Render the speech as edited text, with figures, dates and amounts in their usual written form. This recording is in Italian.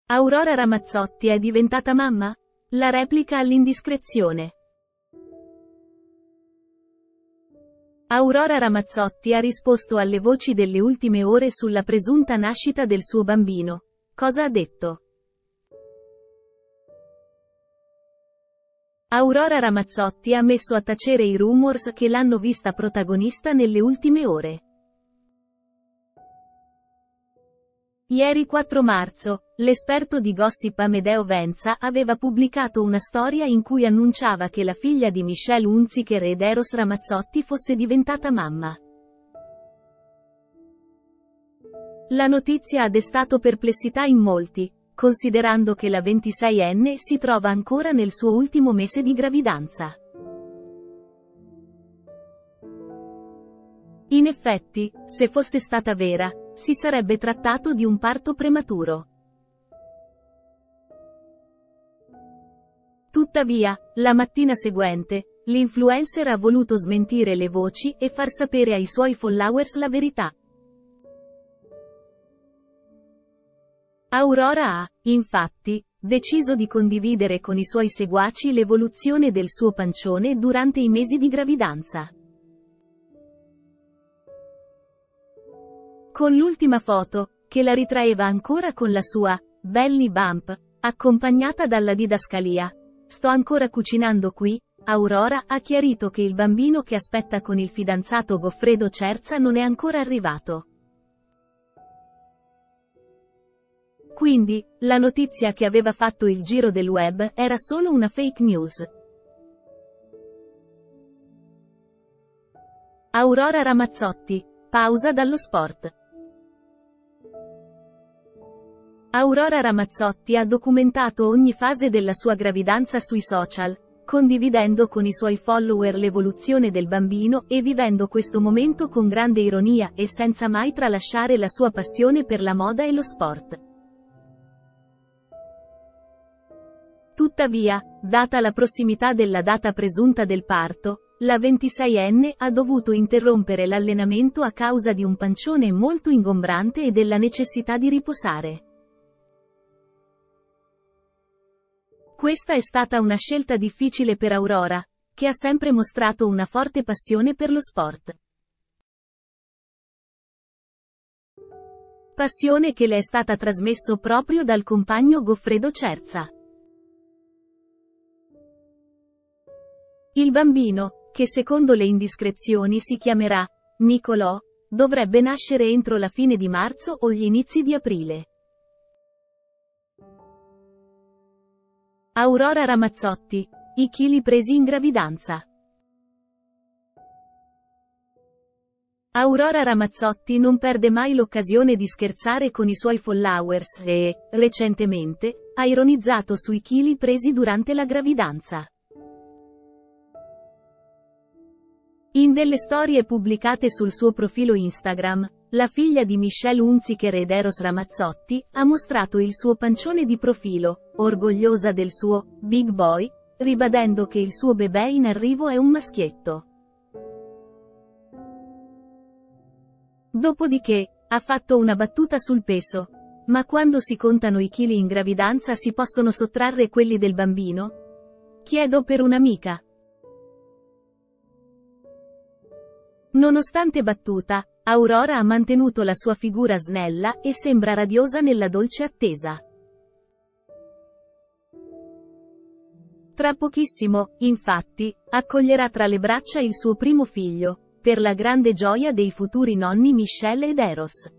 Aurora Ramazzotti è diventata mamma? La replica all'indiscrezione. Aurora Ramazzotti ha risposto alle voci delle ultime ore sulla presunta nascita del suo bambino. Cosa ha detto? Aurora Ramazzotti ha messo a tacere i rumors che l'hanno vista protagonista nelle ultime ore. Ieri 4 marzo, l'esperto di gossip Amedeo Venza aveva pubblicato una storia in cui annunciava che la figlia di Michelle Hunziker ed Eros Ramazzotti fosse diventata mamma. La notizia ha destato perplessità in molti, considerando che la 26enne si trova ancora nel suo ultimo mese di gravidanza. In effetti, se fosse stata vera, si sarebbe trattato di un parto prematuro. Tuttavia, la mattina seguente, l'influencer ha voluto smentire le voci e far sapere ai suoi followers la verità. Aurora ha, infatti, deciso di condividere con i suoi seguaci l'evoluzione del suo pancione durante i mesi di gravidanza. Con l'ultima foto, che la ritraeva ancora con la sua belly bump, accompagnata dalla didascalia "Sto ancora cucinando qui", Aurora ha chiarito che il bambino che aspetta con il fidanzato Goffredo Cerza non è ancora arrivato. Quindi, la notizia che aveva fatto il giro del web era solo una fake news. Aurora Ramazzotti. Pausa dallo sport. Aurora Ramazzotti ha documentato ogni fase della sua gravidanza sui social, condividendo con i suoi follower l'evoluzione del bambino e vivendo questo momento con grande ironia e senza mai tralasciare la sua passione per la moda e lo sport. Tuttavia, data la prossimità della data presunta del parto, la 26enne ha dovuto interrompere l'allenamento a causa di un pancione molto ingombrante e della necessità di riposare. Questa è stata una scelta difficile per Aurora, che ha sempre mostrato una forte passione per lo sport. Passione che le è stata trasmesso proprio dal compagno Goffredo Cerza. Il bambino, che secondo le indiscrezioni si chiamerà Nicolò, dovrebbe nascere entro la fine di marzo o gli inizi di aprile. Aurora Ramazzotti. I chili presi in gravidanza. Aurora Ramazzotti non perde mai l'occasione di scherzare con i suoi followers e, recentemente, ha ironizzato sui chili presi durante la gravidanza. In delle storie pubblicate sul suo profilo Instagram, la figlia di Michelle Hunziker ed Eros Ramazzotti ha mostrato il suo pancione di profilo, orgogliosa del suo big boy, ribadendo che il suo bebè in arrivo è un maschietto. Dopodiché, ha fatto una battuta sul peso. Ma quando si contano i chili in gravidanza si possono sottrarre quelli del bambino? Chiedo per un'amica. Nonostante battuta, Aurora ha mantenuto la sua figura snella e sembra radiosa nella dolce attesa. Tra pochissimo, infatti, accoglierà tra le braccia il suo primo figlio, per la grande gioia dei futuri nonni Michelle ed Eros.